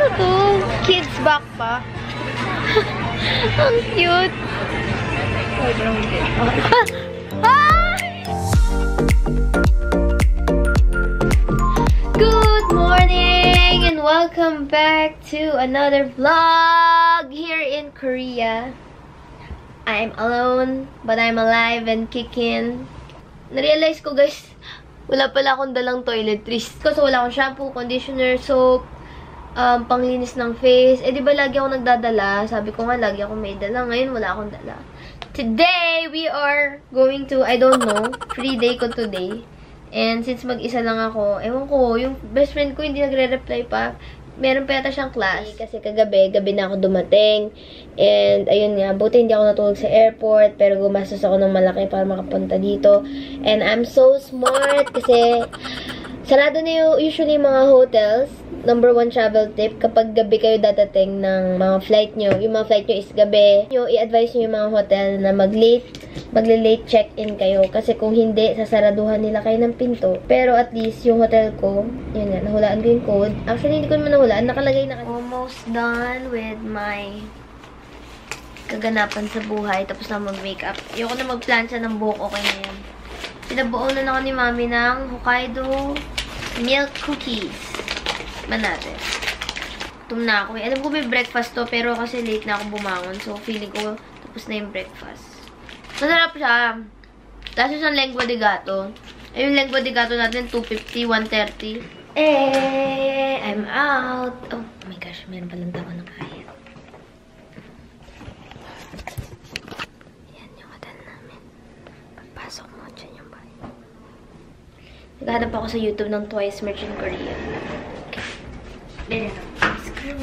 Ano to? Kids back pa. Ang cute. Sobrang cute. Hi! Good morning and welcome back to another vlog here in Korea. I'm alone, but I'm alive and kicking. Narealize ko guys, wala pala akong dalang toiletries. Kasi wala akong shampoo, conditioner, soap, panglinis ng face. Eh, di ba lagi ako nagdadala? Sabi ko nga, lagi ako may dala. Ngayon, wala akong dala. Today, we are going to, I don't know, free day ko today. And since mag-isa lang ako, ewan ko, yung best friend ko hindi nagre-reply pa. Meron pa yata siyang class. Kasi gabi na ako dumating. And, ayun nga, buti hindi ako natulog sa airport. Pero gumastos ako ng malaki para makapunta dito. And I'm so smart kasi sarado na usually mga hotels. Number 1 travel tip, kapag gabi kayo dadating ng mga flight nyo, yung mga flight nyo is gabi, i-advise nyo yung mga hotel na magle-late check-in kayo. Kasi kung hindi, sasaraduhan nila kayo ng pinto. Pero at least, yung hotel ko, yun nga, nahulaan ko yung code. Actually, hindi ko naman nahulaan. Nakalagay na kasi. Almost done with my kaganapan sa buhay. Tapos na mag-makeup. Ayoko na mag-plancha ng buhok. Okay na yan. Pinabuonan ako ni Mami ng Hokkaido milk cookies. Natin. Gutom na ako. Alam ko may breakfast to, pero kasi late na ako bumangon. So, feeling ko tapos na yung breakfast. Masarap siya. Tapos yung lengua de gato. Eh, yung lengua de gato natin, 250, 130. Eh, I'm out. Oh my gosh, meron palang tao na kaya. Yan yung hotel namin. Pagpasok mo, dyan yung bahay. Naghanap ako sa YouTube ng Twice Merch in Korea. Let's go.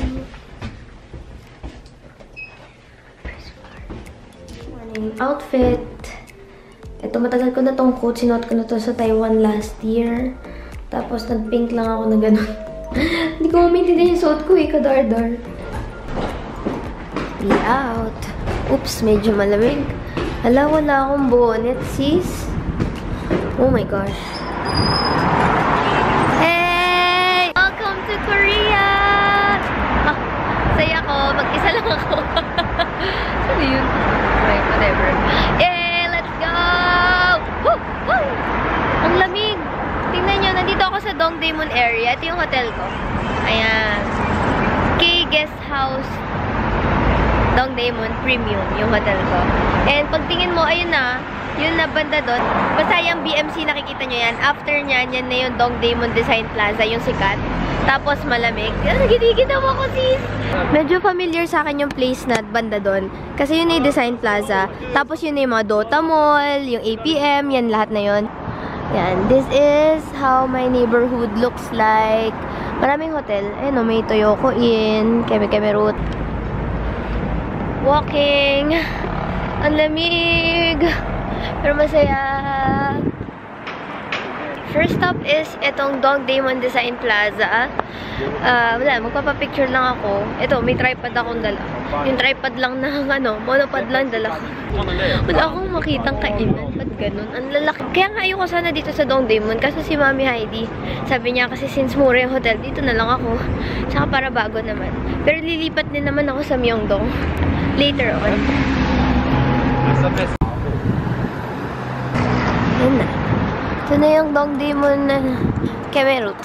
Morning outfit. Ito, matagal ko na tong coat. Sinuot ko na to sa Taiwan last year. Tapos, nag-pink lang ako na gano'n. Hindi ko maintindihan yung suot ko eh. Kadar-dar. Be out. Oops, medyo malamig. Hala, wala akong bonnet, sis. Oh my gosh. Korea! Ah, saya ko. Mag-isa lang ako. Ano yun? Right, whatever. Eh, let's go! Woo! Woo! Ang lamig! Tingnan nyo, nandito ako sa Dongdaemun area. Ito yung hotel ko. Ayan. K Guest House Dongdaemun Premium, yung hotel ko. And pagtingin mo, ayun na, yun na banda doon. Basta yung BMC, nakikita nyo yan. After nyan, yan na yung Dongdaemun Design Plaza, yung sikat. Tapos malamig. Nagiginaw ako, sis! Medyo familiar sa akin yung place na banda doon. Kasi yun na yung Design Plaza. Tapos yun na yung mga Dota Mall, yung APM, yan lahat na yun. Yan. This is how my neighborhood looks like. Maraming hotel. Ayun o, may Toyoko Inn, Keme Route. Walking. Ang lamig. Pero masaya. First stop is itong Dongdaemun Design Plaza. Wala, magpapapicture lang ako. Ito, may tripod akong dala. Yung tripod lang na, monopod lang dala ko. Wala akong makitang kainan. Ba't ganun? Ang lalaki. Kaya nga ayoko sana dito sa Dongdaemun. Kasi si Mami Heidi, sabi niya kasi since mura yung hotel, dito na lang ako. Saka para bago naman. Pero lilipat din naman ako sa Myeongdong. Later on. Yan na. Ito na yung Dongdaemun Keme Route.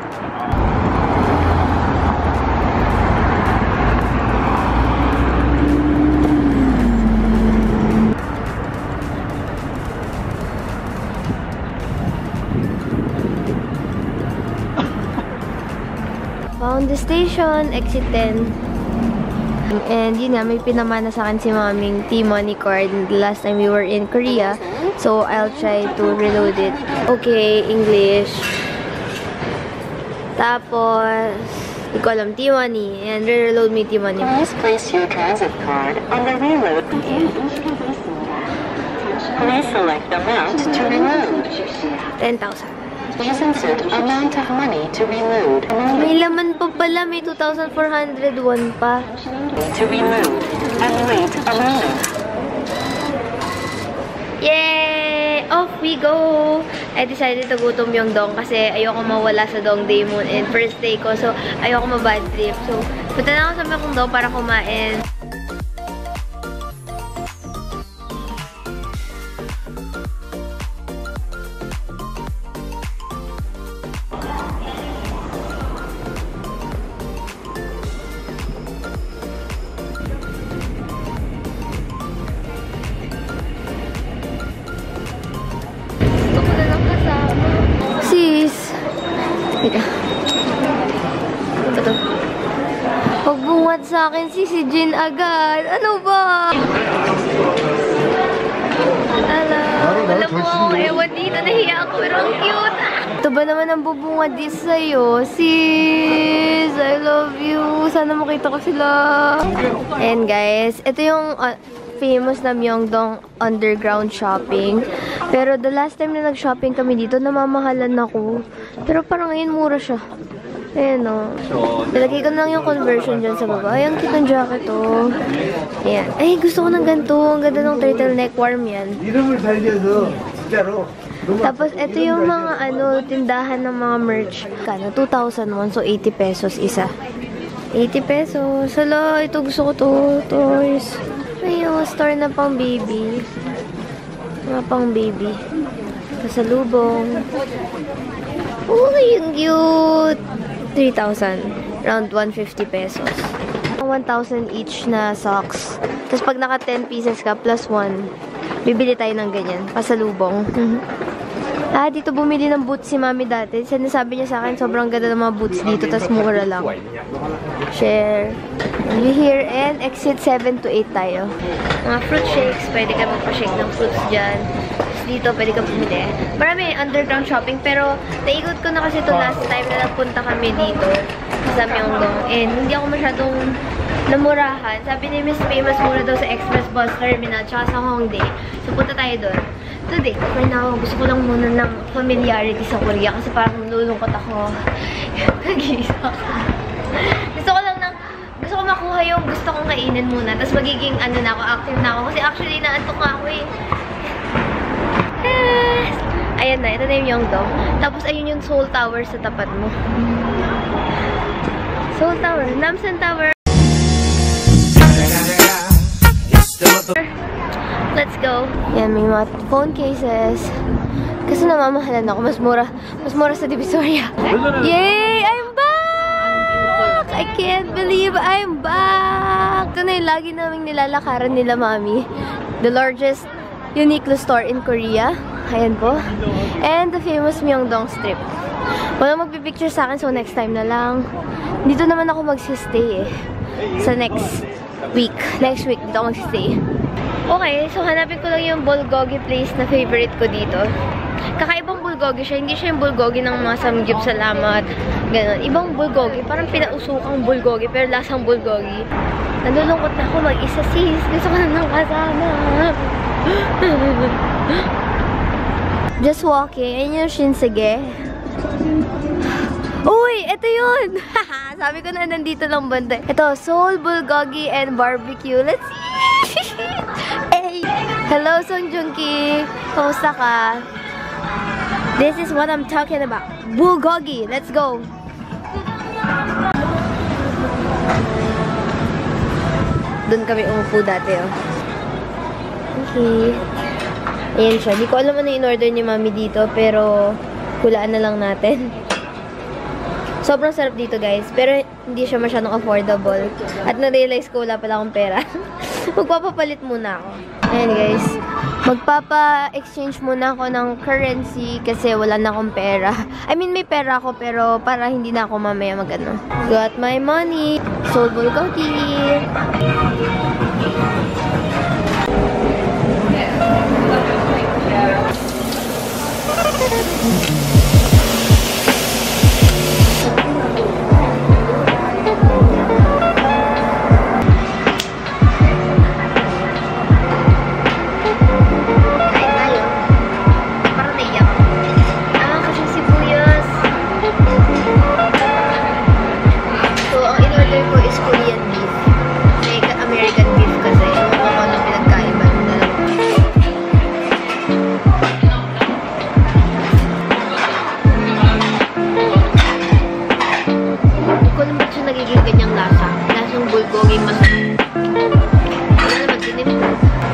Found the station, exit 10. And yun nga, may pinamana sa akin si Maming T-Money card the last time we were in Korea. So, I'll try to reload it. Okay, English. Tapos, hindi ko alam, T-Money. And re-reload me T-Money. Please place your transit card on the reload page. Please select amount to reload. 10,000. Please insert amount of money to reload. May laman pa pala. May 2,401 pa. To reload and wait a moment. Yay! off we go! I decided to go to Myeongdong kasi ayoko mawala sa Dongdaemun and first day ko. So, ayoko ma-bad trip. So, punta na ako sa Myeongdong para kumain. Huwag bungad sa akin si Jin agad. Ano ba? Alam mo, ewan dito, nahiya ako, pero ang cute. Ito ba naman ang bubungad din sa'yo? Sis, I love you. Sana makita ko sila. And guys, ito yung famous na Myeongdong underground shopping. Pero the last time na nag-shopping kami dito, namamahalan ako. Pero parang ngayon mura siya. Ayan o. Nilagay ko lang yung conversion dyan sa baba. Ay, ang cute ng jacket o. Ayan. Ay, gusto ko ng ganito. Ang ganda ng turtleneck warm yan. Tapos, ito yung mga tindahan ng mga merch. Kano? 2,001. So, 80 pesos isa. 80 pesos. Hala, ito gusto ko to. Toys. Ayun, store na pang baby. Mga pang baby. Pasalubong. Uy, ang cute! 3,000. Around 150 pesos. 1,000 each na socks. Tapos pag naka 10 pieces ka, plus 1, bibili tayo ng ganyan. Pasalubong. Dito bumili ng boots si mami dati. Sinasabi niya sa akin, sobrang ganda ng mga boots dito. Tapos mura lang. Share. We here and exit 7 to 8 tayo. Mga fruit shakes. Pwede ka magpa-shake ng fruits dyan. Dito, pwede ka bumili. Marami underground shopping, pero naikot ko na kasi ito last time na nagpunta kami dito sa Myeongdong. And hindi ako masyadong namurahan. Sabi ni Miss Famous mura daw sa Express Bus Terminal tsaka sa Hongdae. So, punta tayo doon. Today, for now, gusto ko lang muna ng familiarity sa Korea kasi parang nalulungkot ako. Nag-iisa ako. Gusto ko makuha yung gusto kong kainin muna. Tapos magiging na ako, active na ako. Kasi actually, naantok nga ako eh. Yes! Ayan na, ito na yung Myeongdong. Tapos ayun yung Seoul Tower sa tapat mo. Seoul Tower, Namsan Tower. Let's go. Yan, may mga phone cases. Kasi namamahalan ako, mas mura sa Divisoria. Yay! I'm back! I can't believe I'm back! Ito na yung lagi naming nilalakaran nila, mami. The largest Uniqlo store in Korea. Ayan po. And the famous Myeongdong strip. Walang magpipicture sa akin, so next time na lang. Dito naman ako magsistay eh. Sa next week. Next week, dito ako magsistay. Okay, so hanapin ko lang yung bulgogi place na favorite ko dito. Kakaibang bulgogi siya. Hindi siya yung bulgogi ng mga samgyup, salamat, ganun. Ibang bulgogi. Parang pinausukang bulgogi, pero lasang bulgogi. Nalulungkot na ako mag-isa, sis. Gusto ko na nang kasama. Just walking. Ayun yung Shinsegae. Uy! Ito yun! Sabi ko na nandito lang banda. Ito, Seoul Bulgogi and Barbecue. Let's see! Hey! Hello, Song Joong-ki! Kamusta ka? This is what I'm talking about. Bulgogi! Let's go! Doon kami umupo dati, oh. Okay. Ayan siya. Hindi ko alam ano yung in-order ni mami dito, pero hulaan na lang natin. Sobrang sarap dito, guys. Pero hindi siya masyadong affordable. At na-realize ko wala pala akong pera. Magpapapalit muna ako. Ayan, guys. Magpapa-exchange muna ako ng currency kasi wala na akong pera. I mean, may pera ako, pero para hindi na ako mamaya mag-ano. Got my money. Seoul Bulgogi. niyang lasa. Lasang bulgoging masarap. Wala naman, tinim ko.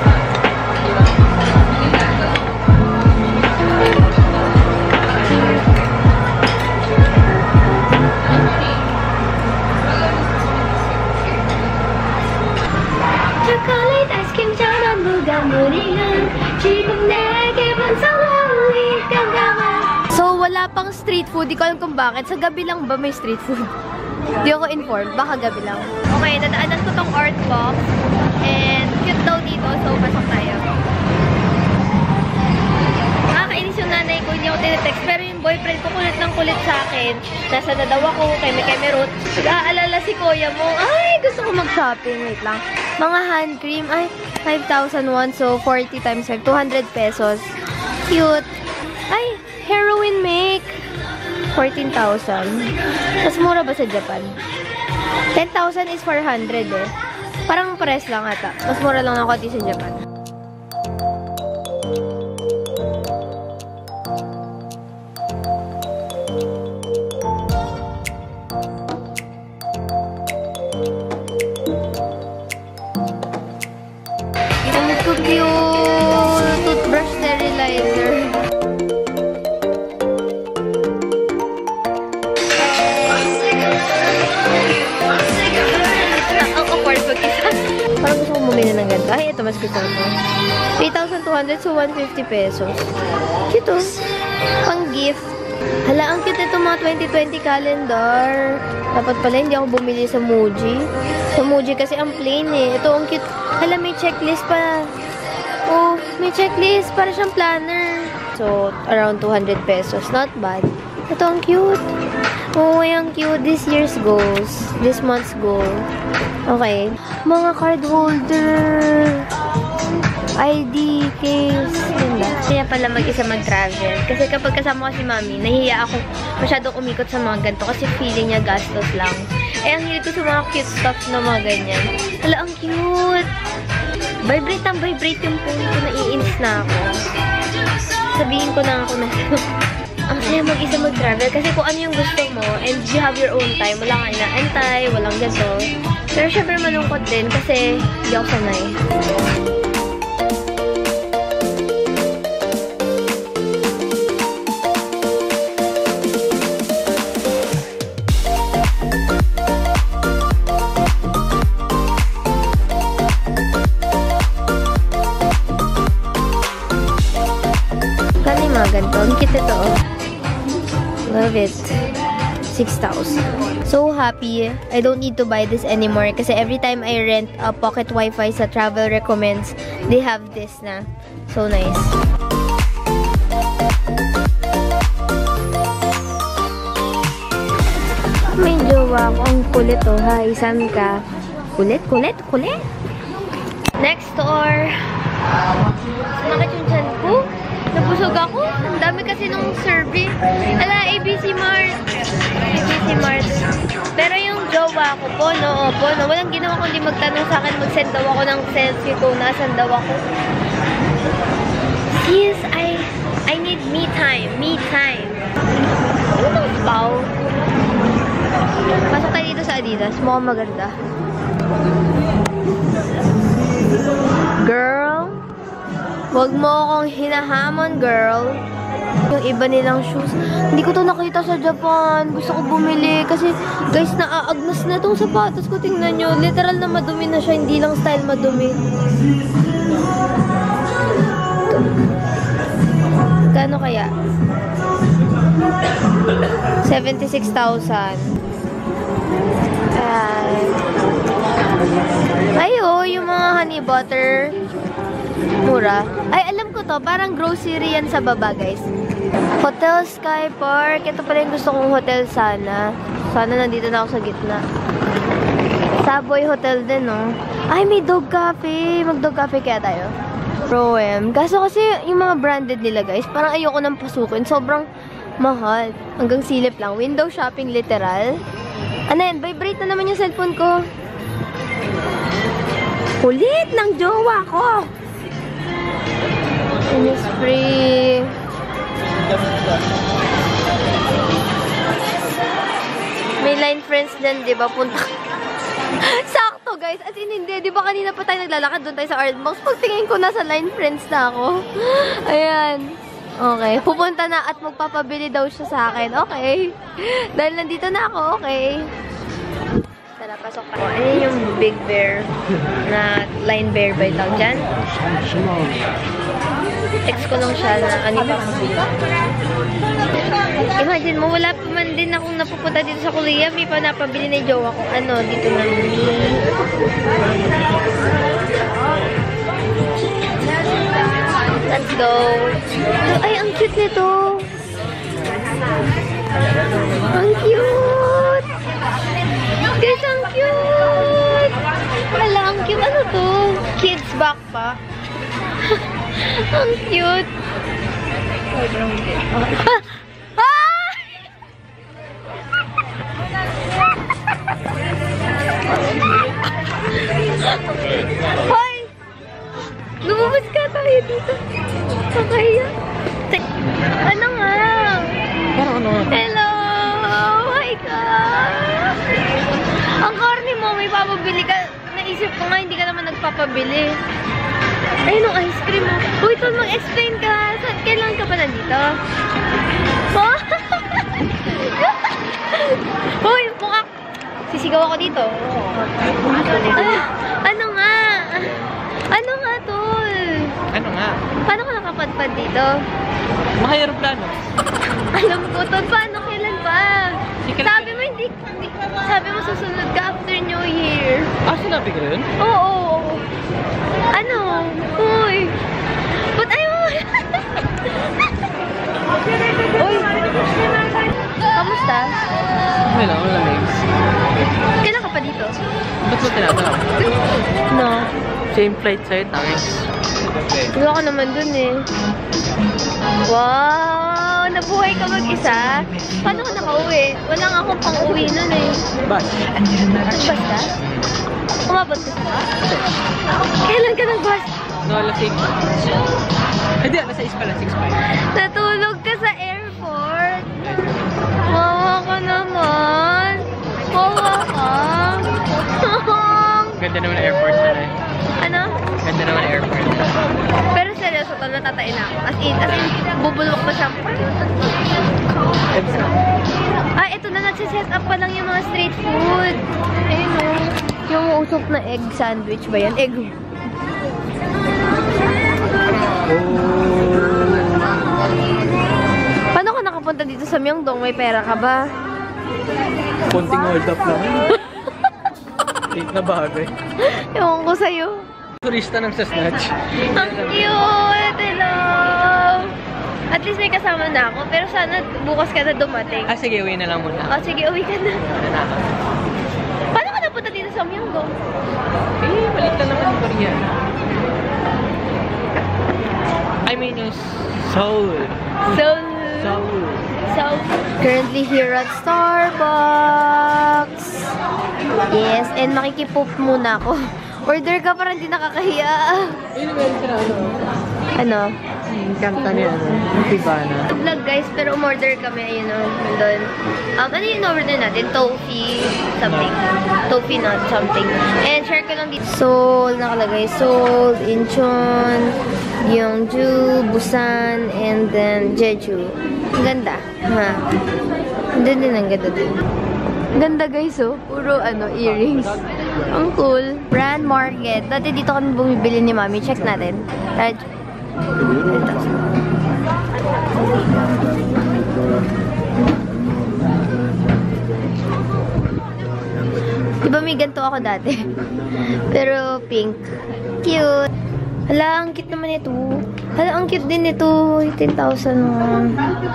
Chocolate ice cream 전원부가 무리한 지금 내게 반성하는 감각아. So, wala pang street food. Di ko alam kung bakit. Sa gabi lang ba may street food? Di ako informed. Baka gabi lang. Okay, nadaanan ko tong art box. And cute daw dito. So, pasok tayo. Nakakainis yung nanay ko. Hindi ako tinetext. Pero yung boyfriend ko kulit ng kulit sa akin. Nasa na daw ako. Keme root. Nag-aalala si kuya mo. Ay, gusto ko mag-shopping. Wait lang. Mga hand cream. Ay, 5,001. So, 40 times 5. 200 pesos. Cute. Ay, heroin make. 14,000. Mas mura ba sa Japan? 10,000 is 400 eh. Parang press lang ata. Mas mura lang ng konti sa Japan. Ang cute! Toothbrush sterilizer. Parang gusto kong bumili ng ganda. Ay, ito mas gusto ko. 8,200 so 150 pesos. Cute oh. Pang gift. Hala, ang cute ito mga 2020 calendar. Dapat pala hindi ako bumili sa Muji. Sa Muji kasi ang plain eh. Ito ang cute. Hala, may checklist pa. Oh, may checklist. Para siyang planner. So, around 200 pesos. Not bad. Ito ang cute. Oh, ang cute. This year's goals. This month's goal. Okay. Mga card holder. ID, case. Ganda. Kaya pala mag-isa mag-travel. Kasi kapag kasama ko si mami, nahihiya ako masyadong umikot sa mga ganito kasi feeling niya gastos lang. Eh, ang hilig ko sa mga cute stuff na mga ganyan. Hala, ang cute! Vibrate ang vibrate yung phone ko. Naiinis na ako. Sabihin ko na ako na ang saya mag-isa mag-travel kasi kung ano yung gusto mo and you have your own time, wala nga inaantay, walang ganito. Pero syempre malungkot din kasi hindi ako sanay. Kano yung mga ganito? Ang cute ito oh. Love it. 6,000. So happy. I don't need to buy this anymore kasi every time I rent a pocket wifi sa Travel Recommends, they have this na. So nice. May jowa ko. Ang kulit oh. Hi, saan ka? Kulit, kulit, kulit. Next store. Sumakit yung chan ko. Nabusog ako. Ang dami kasi nung survey. Ala, ABC Mart. ABC Mart. Pero yung jowa ko, Pono, walang ginawa kundi magtanong sa akin, mag-send daw ako ng selfie ko, nasan daw ako. Yes, I need me time. Me time. Ano itong spaw? Pasok tayo dito sa Adidas. Mukhang maganda. Girl, wag mo akong hinahamon, girl. Yung iba nilang shoes. Hindi ko to nakita sa Japan. Gusto ko bumili. Kasi, guys, naaagnas na itong sapatos ko. Tingnan nyo. Literal na madumi na siya. Hindi lang style madumi. Kano kaya? 76,000. Ay, oh, yung mga honey butter. Mura. Ay, alam ko to. Parang grocery yan sa baba, guys. Hotel Sky Park. Ito pala yung gusto kong hotel sana. Sana nandito na ako sa gitna. Savoy Hotel din, no? Ay, may dog cafe. Mag-dog cafe kaya tayo. Pro-M. Kaso kasi yung mga branded nila, guys, parang ayoko nang pasukin. Sobrang mahal. Hanggang silip lang. Window shopping, literal. Ano yan? Vibrate na naman yung cellphone ko. Kulit ng jowa ko! Innisfree. May line friends din, di ba? Punta Sakto, guys. As in, hindi. Di ba kanina pa tayo naglalakad doon tayo sa Artbox? Pagtingin ko, nasa Line Friends na ako. Ayan. Okay. Pupunta na at magpapabili daw siya sa akin. Okay. Dahil nandito na ako. Okay. Tara, pasok pa. Ayan yung Big Bear na Line Bear ba yung tawag dyan? Text ko lang siya na ano pa kasi. Imagine mo, wala pa man din akong napupunta dito sa Korea. May pa napabili na yung jowa ko. Ano, dito na. Let's go. Ay, ang cute nito. Ang cute. Guys, ang cute. Wala, ang cute. Ano to? Kids backpack. Ang cute. Hoy! Lumabas ka tayo dito. Kakaya. Ano nga? Hello! Oh my God! Ang corny mo, may papabili ka. Naisip ko nga, hindi ka naman nagpapabili. Ayun ang ice cream mo. Uy, Tol, mag-explain ka. Kailan ka pa nandito? Oh? Uy, mukha. Sisigaw ako dito. Ano nga? Ano nga, Tol? Ano nga? Paano ka nakapadpad dito? Maka-aeroplano. Alam ko, Tol. Paano? Kailan pa? Sabi mo, hindi. Sabi mo, susunod ka after New Year. Ah, sinabi ko yun? Oo. Ano? Uy. Ba't ayaw mo? Uy. Kamusta? Okay lang, wala names. Kailan ka pa dito? Ba't mo tinatawag? No. Same flight sa'yo, tangis. Wala ka naman dun eh. Wow! Nabuhay ka mag-isa? Paano ka nakauwi? Wala nga akong pang-uwi nun eh. Bus. Nagbus ka? Umabot ka sa bus? Kailan ka nag-bus? No, alas 6. Hindi, alas 6 pala, 6 pa. Natulog ka sa airport? Wawa ka naman. Wawa ka. Ganda naman ang airport na eh. Ano? Ganda naman ang airport. Pero seryoso to, natatain ako. As in, bubulok pa siya. Ah, ito na, nagsiset up pa lang yung mga street food. Ayun o. Yung usok na egg sandwich ba yan? Egg. Paano ka nakapunta dito sa Myeongdong? May pera ka ba? Konting hold up lang. Late na bagay. Ewan ko sa'yo. Turista ng sa Snatch. Ang cute! Hello! At least may kasama na ako. Pero sana bukas ka na dumating. Ah, sige, uwi na lang muna. Oh, sige, uwi ka na. Paano ka napunta dito sa Myeongdong? Eh, balik na naman yung Korea. I mean yung Seoul. So, currently here at Starbucks. Yes, and makikipop muna ako. Order ka parang hindi nakakahiya. Ayun, meron sila Ano? Yung kanta niya, Tivana. Vlog guys, pero umorder kami, ayun o, doon. Ano yung order natin? Toffee something. Toffee nut something. And share ko lang dito. Seoul, nakalagay. Seoul, Incheon, Gyeongju, Busan, and then Jeju. Ang ganda. Ha? Doon din ang ganda din. Ganda guys oh. Puro ano, earrings. Ang cool. Brand Market. Dati dito kami bumibili ni Mami. Check natin. Right. Diba may ganito ako dati? Pero pink. Cute. Hala, ang cute naman ito. Hala, ang cute din ito. 10,000 mo.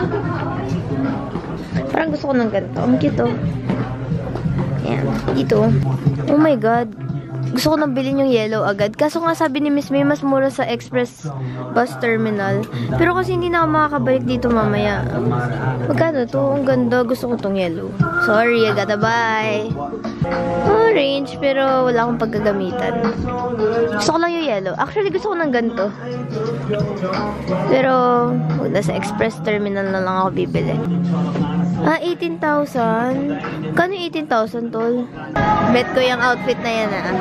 Parang gusto ko ng ganito. Ang cute oh. Ayan. Dito. Oh my God. Gusto ko nang bilhin yung yellow agad. Kaso nga sabi ni Miss May, mas mura sa Express Bus Terminal. Pero kasi hindi na ako makakabalik dito mamaya. Magkano to? Ang ganda. Gusto ko tong yellow. Sorry, I gotta buy. Orange, pero wala akong paggagamitan. Gusto ko lang yung yellow. Actually, gusto ko ng ganito. Pero, nasa Express Terminal na lang ako bibili. Ah, 18,000? Kano 18,000, tol? Bet ko yung outfit na yan, ah.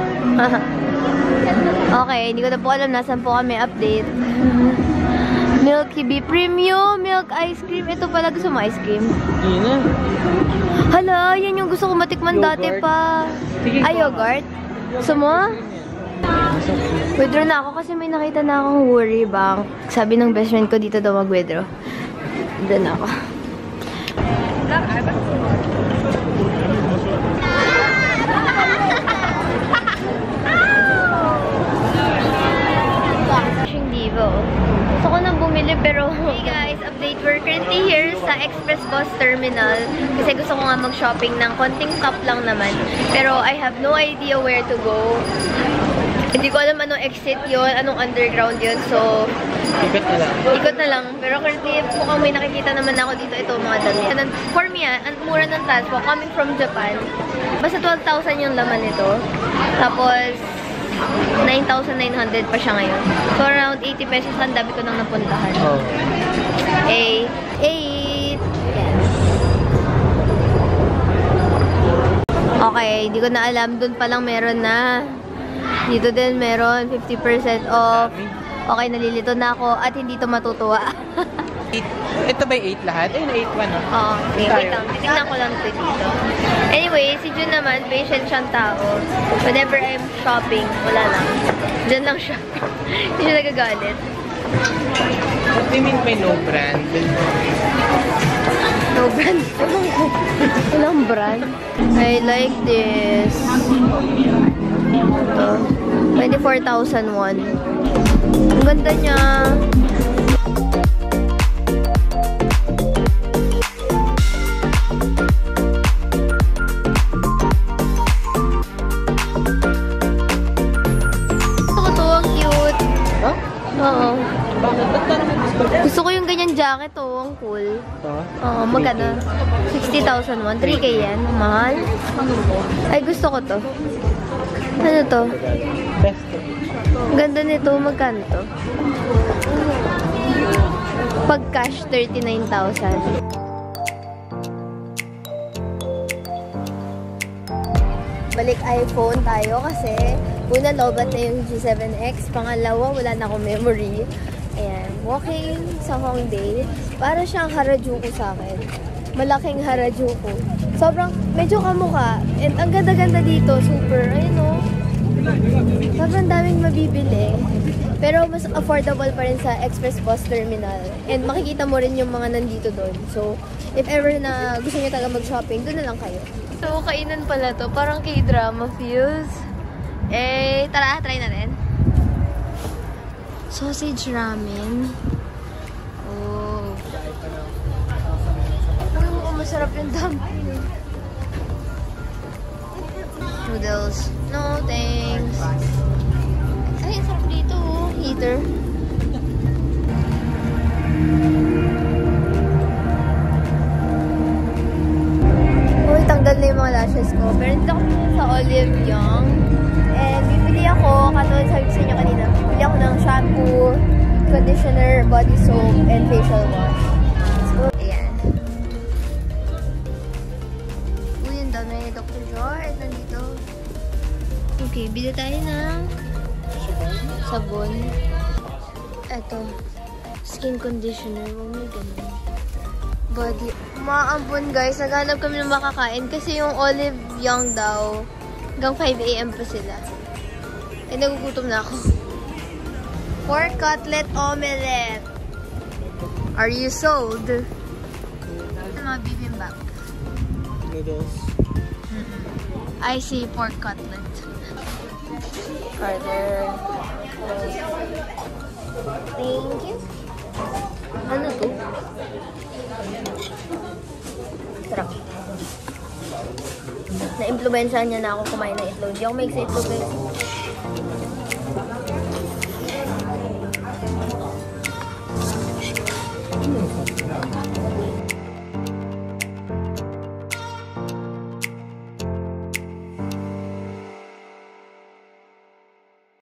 Okay, hindi ko na po alam nasan po kami update. Milky Bee Premium Milk Ice Cream. Ito pala, gusto mo ice cream? Hindi na. Hala, yan yung gusto ko matikman dati pa. Sige, Ay, yogurt? Gusto mo? Withdraw na ako kasi may nakita na akong worry bank. Sabi ng best friend ko dito daw mag-withdraw. Doon ako. Flashing Divo. Gusto ko nang bumili pero hey guys, update. We're currently here sa Express Bus Terminal kasi gusto ko nga mag-shopping ng konting cup lang naman. Pero I have no idea where to go. Hindi ko alam anong exit yon, anong underground yon. So, Ikot na lang. ikot na lang. Pero currently, mukhang may nakikita naman ako dito. Ito, mga damit. For me, ang mura ng transport coming from Japan. Basta 12,000 yung laman nito. Tapos, 9,900 pa siya ngayon. So, around 80 pesos lang. Dabi ko nang napuntahan. Oh. 8. Yes. Okay, hindi ko na alam. Doon palang meron na. Dito din meron 50% off. Okay, nalilito na ako at hindi to matutuwa. Ito ba 8 lahat? Ayun, 8-1, no? Oo, okay, wait lang. Titignan ko lang ito dito. Anyway, si Jun naman, patient siyang tao. Whenever I'm shopping, wala lang. Diyan lang siya. Hindi siya nagagalit. What do you mean by no brand? No brand. Walang brand. I like this. Ito. 24,000 won. Ang ganda niya. Gusto ko to. Ang cute. Huh? Oo. Bakit? Ba't parang gusto ko? Gusto ko yung ganyan jacket. Oh. Ang cool. Ito? Oo, magkano? 60,000 won. 3K yan. Mahal. Ay, gusto ko to. Ano to? Best. Ganda nito. Magkano to? Pag cash, 39,000. Balik iPhone tayo kasi una lobat na yung G7X. Pangalawa, wala na akong memory. Ayan. Walking sa Hongdae. Para siyang Harajuku sa akin. Malaking Harajuku. Sobrang, medyo kamukha. And ang ganda-ganda dito. Super, ayun o. Sobrang daming mabibili. Pero mas affordable pa rin sa Express Bus Terminal. And makikita mo rin yung mga nandito doon. So, if ever na gusto niyo talaga mag-shopping, doon na lang kayo. So, kainan pala to. Parang K-drama feels. Eh, tara, try na rin. Sausage ramen. Oh. Uy, mukhang masarap yung dumpling. Noodles. No, thanks. Ay, sarap dito. Heater. Uy, tanggal na yung mga lashes ko. Pero dito ako sa Olive Young. And bibili ako, katulad sabi ko sa inyo kanina, bibili ako ng shampoo, conditioner, body soap, and facial wash. So, ayan. Uy, ang dami. Dr. George, nandito. Okay, bili tayo ng sabon. Eto. Skin conditioner. Oh my God. Body. Maampun guys. Naghanap kami ng makakain kasi yung Olive Young daw. Hanggang 5 AM pa sila. Eh, nagugutom na ako. Pork cutlet omelette. Are you sold? Mga bibimbap. Noodles. I see pork cutlet. Order. Thank you. Ano to? Sarap. Na-impluensahan niya na ako kumain ng itlog. Hindi ako may sa itlog guys.